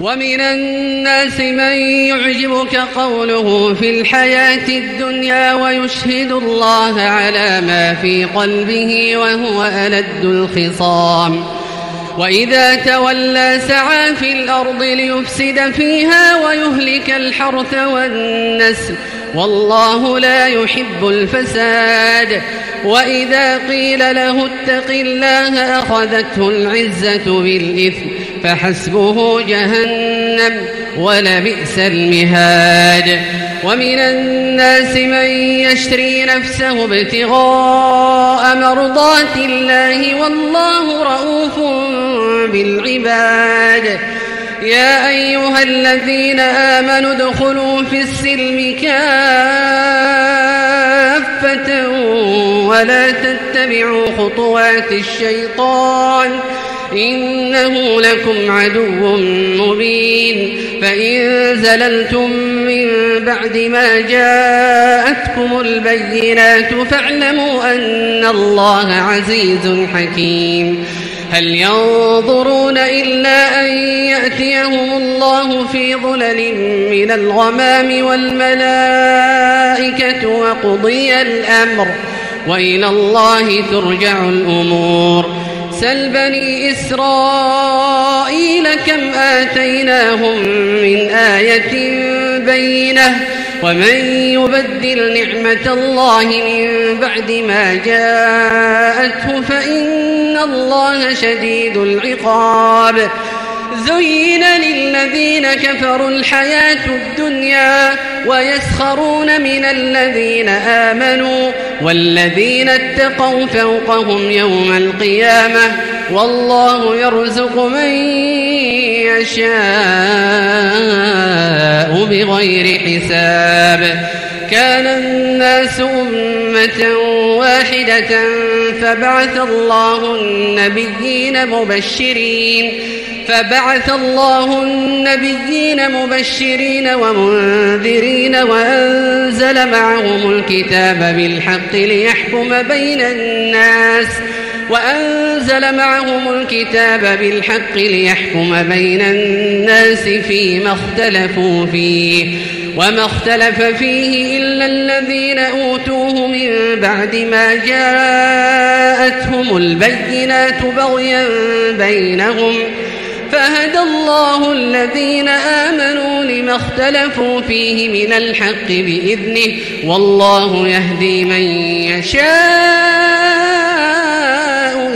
ومن الناس من يعجبك قوله في الحياة الدنيا ويشهد الله على ما في قلبه وهو ألد الخصام وإذا تولى سعى في الأرض ليفسد فيها ويهلك الحرث والنسل والله لا يحب الفساد وإذا قيل له اتق الله أخذته العزة بالإثم فحسبه جهنم ولبئس المهاد ومن الناس من يشتري نفسه ابتغاء مرضات الله والله رؤوف بالعباد يا أيها الذين آمنوا ادخلوا في السلم كافة ولا تتبعوا خطوات الشيطان إنه لكم عدو مبين فإن زللتم من بعد ما جاءتكم البينات فاعلموا أن الله عزيز حكيم هل ينظرون إلا أن يأتيهم الله في ظلل من الغمام والملائكة وقضي الأمر وإلى الله ترجع الأمور سل بني إسرائيل كم آتيناهم من آية بينة ومن يبدل نعمة الله من بعد ما جاءته فإن الله شديد العقاب زين للذين كفروا الحياة الدنيا ويسخرون من الذين آمنوا والذين اتقوا فوقهم يوم القيامة والله يرزق من يشاء بغير حساب كان الناس أمة واحدة فبعث الله النبيين مبشرين ومنذرين وأنزل معهم الكتاب بالحق ليحكم بين الناس فيما اختلفوا فيه وما اختلف فيه إلا الذين أوتوه من بعد ما جاءتهم البينات بغيا بينهم فهدى الله الذين آمنوا لما اختلفوا فيه من الحق بإذنه والله يهدي من يشاء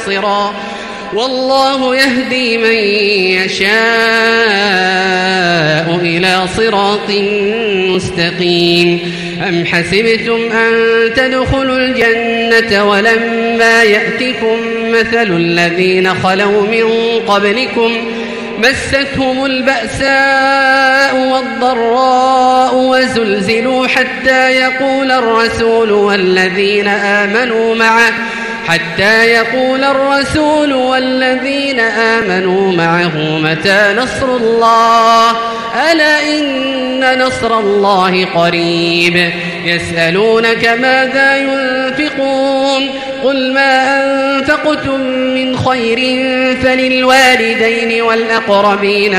إلى صراط مستقيم أم حسبتم أن تدخلوا الجنة ولما يأتكم مثل الذين خلوا من قبلكم مستهم البأساء والضراء وزلزلوا حتى يقول الرسول والذين آمنوا معه متى نصر الله ألا إن نصر الله قريب يسألونك ماذا ينفقون قل ما أنفقتم من خير فللوالدين والأقربين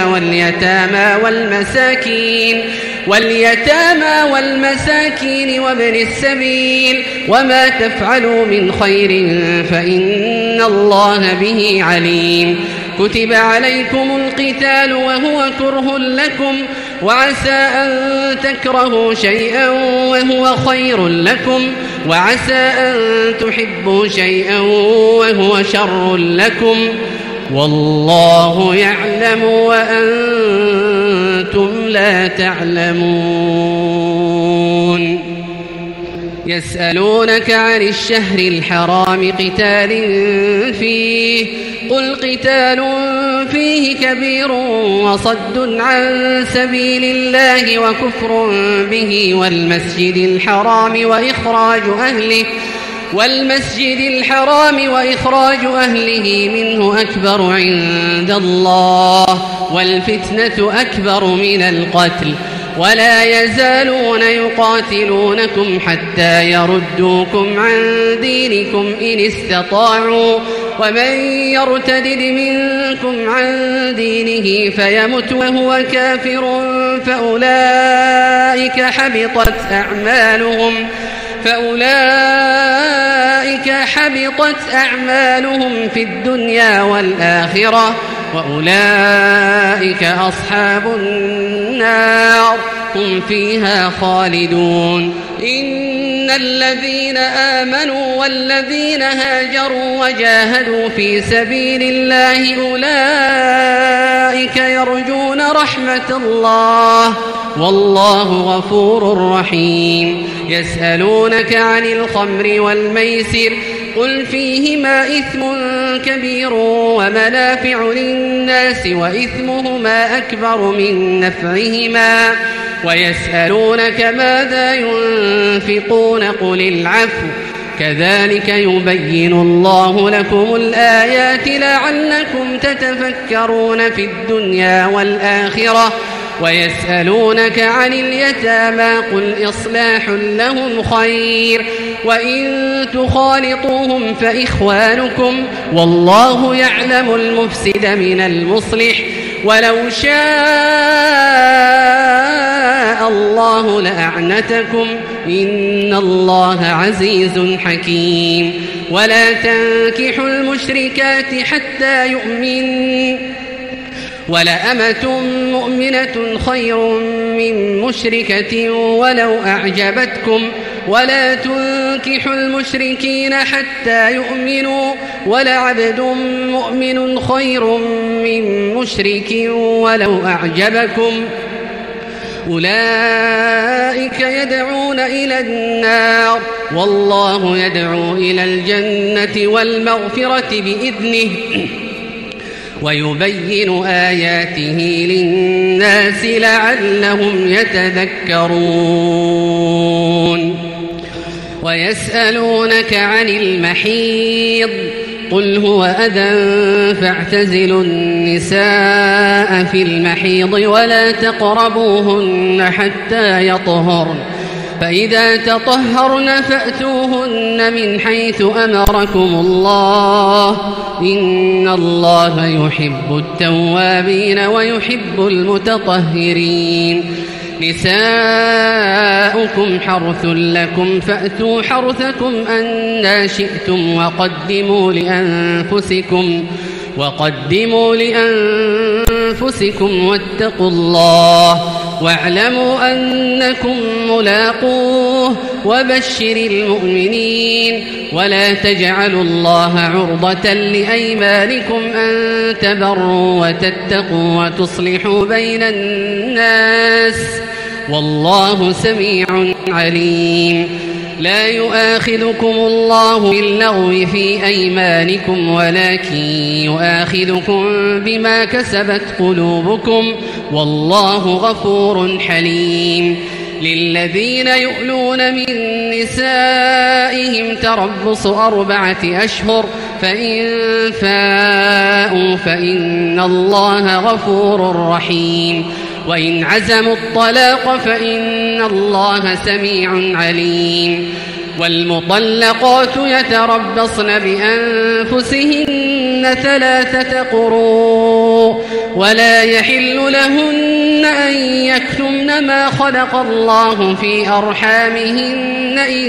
واليتامى والمساكين وابن السبيل وما تفعلوا من خير فإن الله به عليم كتب عليكم القتال وهو كره لكم وعسى أن تكرهوا شيئا وهو خير لكم وعسى أن تحبوا شيئا وهو شر لكم والله يعلم وأنتم لا تعلمون يسألونك عن الشهر الحرام قتال فيه قل قتال فيه كبير وصد عن سبيل الله وكفر به والمسجد الحرام وإخراج أهله منه أكبر عند الله والفتنة أكبر من القتل ولا يزالون يقاتلونكم حتى يردوكم عن دينكم إن استطاعوا ومن يرتدد منكم عن دينه فيمت وهو كافر فأولئك حبطت أعمالهم في الدنيا والآخرة وأولئك أصحاب النار هم فيها خالدون. إن الذين آمنوا والذين هاجروا وجاهدوا في سبيل الله أولئك يرجون رحمة الله والله غفور رحيم. يسألونك عن الخمر والميسر قل فيهما إثم كبير ومنافع للناس وإثمهما أكبر من نفعهما ويسألونك ماذا ينفقون قل العفو كذلك يبين الله لكم الآيات لعلكم تتفكرون في الدنيا والآخرة. ويسألونك عن اليتامى قل إصلاح لهم خير وإن تخالطوهم فإخوانكم والله يعلم المفسد من المصلح ولو شاء الله لأعنتكم إن الله عزيز حكيم. ولا تنكحوا المشركات حتى يؤمنوا ولأمة مؤمنة خير من مشركة ولو أعجبتكم ولا تنكحوا المشركين حتى يؤمنوا ولعبد مؤمن خير من مشرك ولو أعجبكم أولئك يدعون إلى النار والله يدعو إلى الجنة والمغفرة بإذنه ويبين آياته للناس لعلهم يتذكرون. ويسألونك عن المحيض قل هو أذى فاعتزلوا النساء في المحيض ولا تقربوهن حتى يطهرن فإذا تطهرن فأتوهن من حيث أمركم الله إن الله يحب التوابين ويحب المتطهرين. نساؤكم حرث لكم فأتوا حرثكم أنى شئتم وقدموا لأنفسكم واتقوا الله واعلموا أنكم ملاقوه وبشر المؤمنين. ولا تجعلوا الله عرضة لأيمانكم أن تبروا وتتقوا وتصلحوا بين الناس والله سميع عليم. لا يؤاخذكم الله باللغو في أيمانكم ولكن يؤاخذكم بما كسبت قلوبكم والله غفور حليم. للذين يؤلون من نسائهم تربص 4 أشهر فإن فاءوا فإن الله غفور رحيم. وإن عزموا الطلاق فإن الله سميع عليم. والمطلقات يتربصن بأنفسهن 3 قروء ولا يحل لهن أن يكتمن ما خلق الله في أرحامهن إن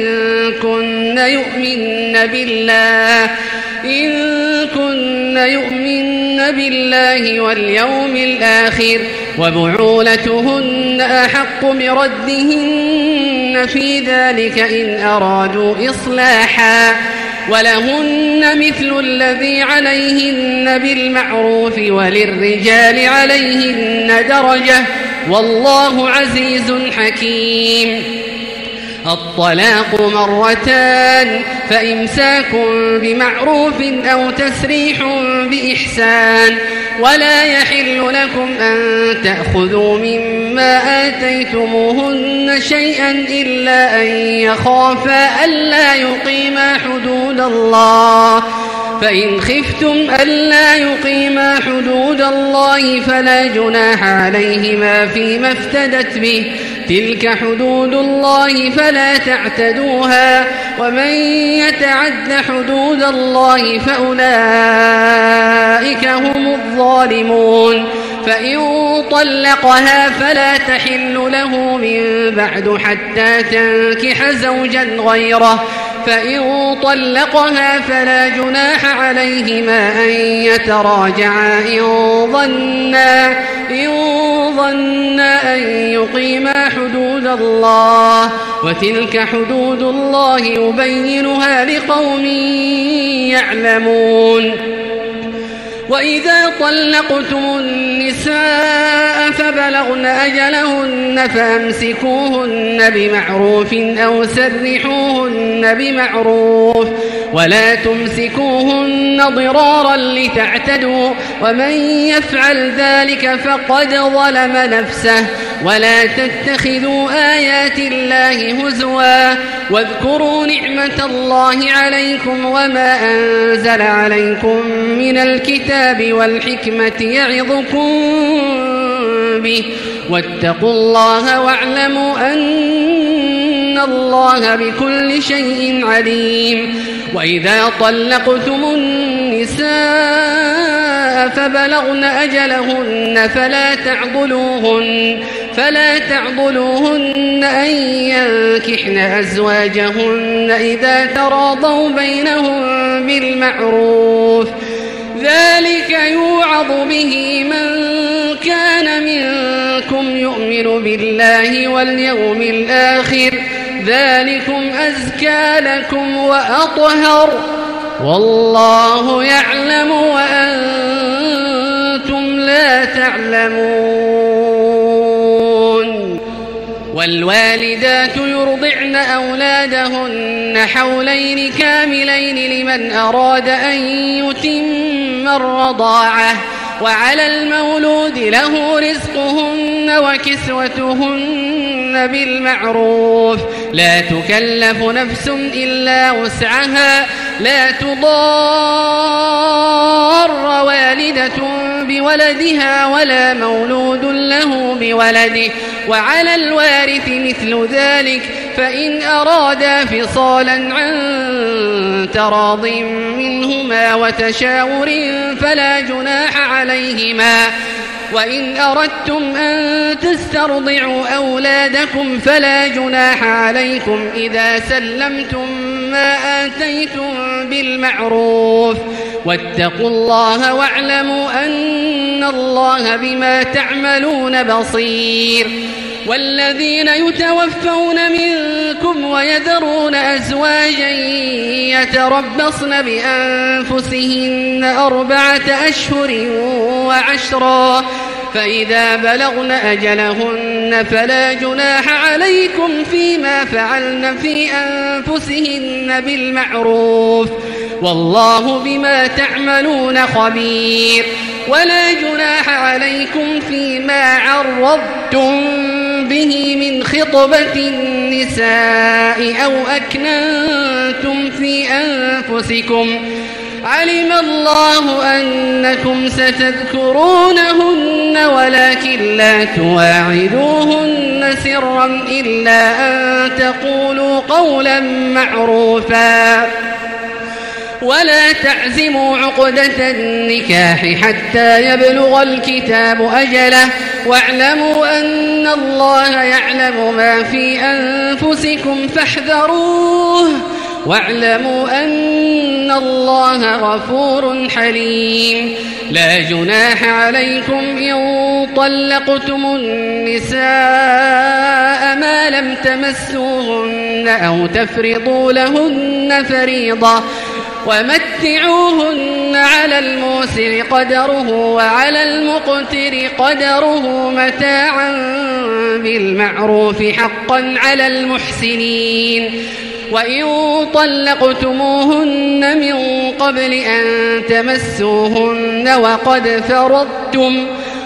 كن يؤمن بالله واليوم الآخر وبعولتهن أحق بردهن في ذلك إن أرادوا إصلاحا ولهن مثل الذي عليهن بالمعروف وللرجال عليهن درجة والله عزيز حكيم. الطلاق 2 فإمساك بمعروف أو تسريح بإحسان ولا يحل لكم أن تأخذوا مما آتيتموهن شيئا إلا أن يخافا ألا يقيما حدود الله فإن خفتم ألا يقيما حدود الله فلا جناح عليهما فيما افتدت به تلك حدود الله فلا تعتدوها ومن يتعد حدود الله فأولئك هم الظالمون فإن طلقها فلا تحل له من بعد حتى تنكح زوجا غيره فإن طلقها فلا جناح عليهما أن يتراجعا إن ظنا أن يقيما حدود الله وتلك حدود الله يبينها لقوم يعلمون وإذا طلقتم النساء فبلغن أجلهن فأمسكوهن بمعروف أو سرحوهن بمعروف ولا تمسكوهن ضرارا لتعتدوا ومن يفعل ذلك فقد ظلم نفسه ولا تتخذوا آيات الله هزوا واذكروا نعمة الله عليكم وما أنزل عليكم من الكتاب والحكمة يعظكم به واتقوا الله واعلموا أن الله بكل شيء عليم وإذا طلقتم النساء فبلغن أجلهن فلا تعضلوهن أن ينكحن أزواجهن إذا تراضوا بينهم بالمعروف ذلك يوعظ به من كان منكم يؤمن بالله واليوم الآخر ذلكم أزكى لكم وأطهر والله يعلم وأنتم لا تعلمون والوالدات يرضعن أولادهن حولين كاملين لمن أراد أن يتم الرضاعة وعلى المولود له رزقهن وكسوتهن بالمعروف لا تكلف نفس إلا وسعها لا تضار والدة بولدها ولا مولود له بولده وعلى الوارث مثل ذلك فإن أرادا فصالا عن تراض منهما وتشاور فلا جناح عليهما وإن أردتم أن تسترضعوا أولادكم فلا جناح عليكم إذا سلمتم ما آتيتم بالمعروف واتقوا الله واعلموا أن الله بما تعملون بصير والذين يتوفون منكم ويذرون أزواجا يتربصن بأنفسهن 4 أشهر وعشرا فإذا بلغن أجلهن فلا جناح عليكم فيما فعلن في أنفسهن بالمعروف والله بما تعملون خبير ولا جناح عليكم فيما عرضتم به من خطبة النساء أو أكننتم في أنفسكم علم الله أنكم ستذكرونهن ولكن لا تواعدوهن سرا إلا أن تقولوا قولا معروفا ولا تعزموا عقدة النكاح حتى يبلغ الكتاب أجله واعلموا أن الله يعلم ما في أنفسكم فاحذروه واعلموا أن الله غفور حليم لا جناح عليكم إن طلقتم النساء ما لم تمسوهن أو تفرضوا لهن فريضة ومتعوهن على الموسر قدره وعلى المقتر قدره متاعا بالمعروف حقا على المحسنين وإن طلقتموهن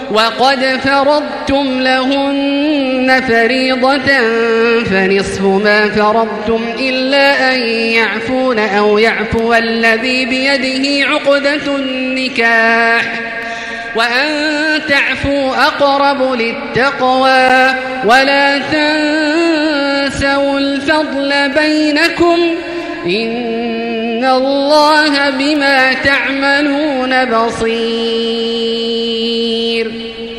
وقد فرضتم لهن فريضة فنصف ما فرضتم إلا أن يعفون أو يعفو الذي بيده عقدة النكاح وأن تعفوا أقرب للتقوى ولا تنسوا الفضل بينكم إن الله بما تعملون بصير.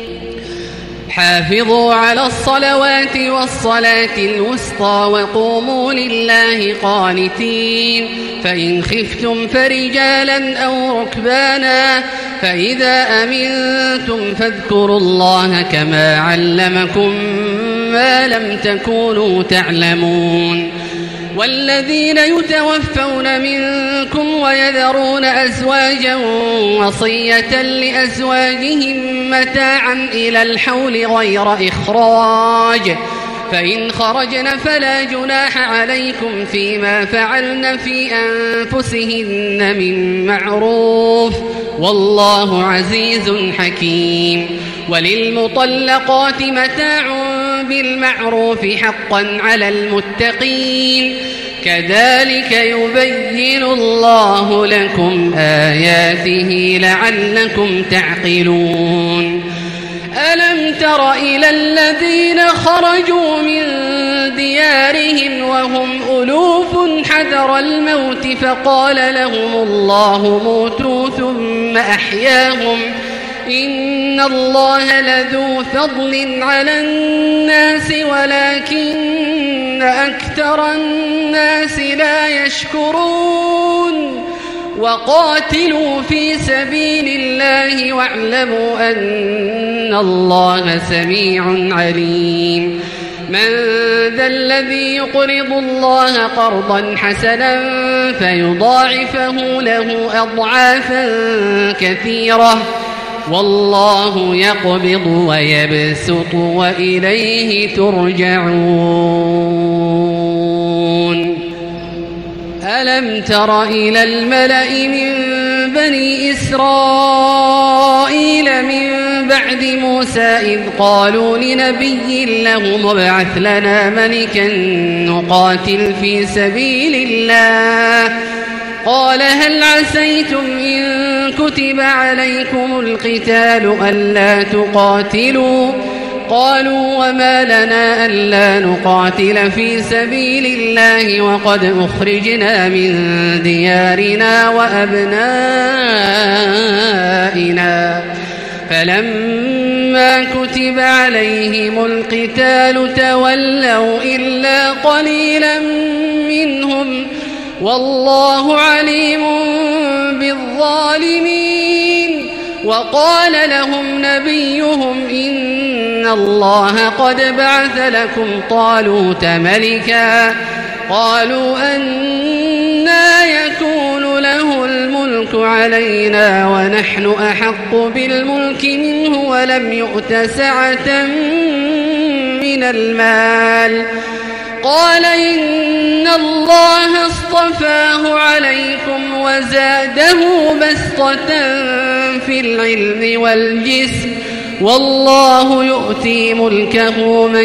حافظوا على الصلوات والصلاة الوسطى وقوموا لله قانتين فإن خفتم فرجالا أو ركبانا فإذا أمنتم فاذكروا الله كما علمكم ما لم تكونوا تعلمون. والذين يتوفون منكم ويذرون أزواجا وصية لأزواجهم متاعا إلى الحول غير إخراج فإن خرجن فلا جناح عليكم فيما فعلن في أنفسهن من معروف والله عزيز حكيم. وللمطلقات متاع بالمعروف حقا على المتقين كذلك يبين الله لكم آياته لعلكم تعقلون. ألم تر إلى الذين خرجوا من ديارهم وهم ألوف حذر الموت فقال لهم الله موتوا ثم أحياهم إن الله لذو فضل على الناس ولكن أكثر الناس لا يشكرون. وقاتلوا في سبيل الله واعلموا أن الله سميع عليم. من ذا الذي يقرض الله قرضا حسنا فيضاعفه له أضعافا كثيرة والله يقبض ويبسط وإليه ترجعون. ألم تر إلى الملأ من بني إسرائيل من بعد موسى إذ قالوا لنبي له ابعث لنا ملكا نقاتل في سبيل الله قال هل عسيتم إن كتب عليكم القتال ألا تقاتلوا قالوا وما لنا ألا نقاتل في سبيل الله وقد أخرجنا من ديارنا وأبنائنا فلما كتب عليهم القتال تولوا إلا قليلا منهم والله عليم بالظالمين. وقال لهم نبيهم إن الله قد بعث لكم طالوت ملكا قالوا أنى يكون له الملك علينا ونحن أحق بالملك منه ولم يؤت سعة من المال قال إن الله اصطفاه عليكم وزاده بسطة في العلم والجسم والله يؤتي ملكه من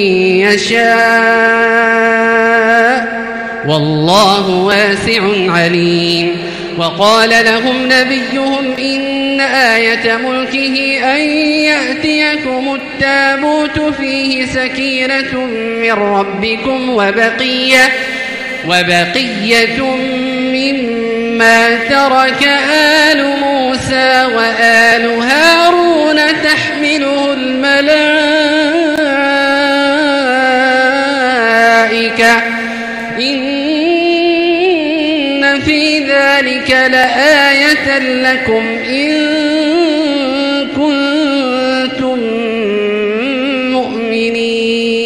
يشاء والله واسع عليم. وقال لهم نبيهم إن آية ملكه أن يأتيكم التابوت فيه سكينة من ربكم وبقية مما ترك آل موسى وآل هارون تحمله الملائكة إن في ذلك لآية لكم إن كنتم مؤمنين.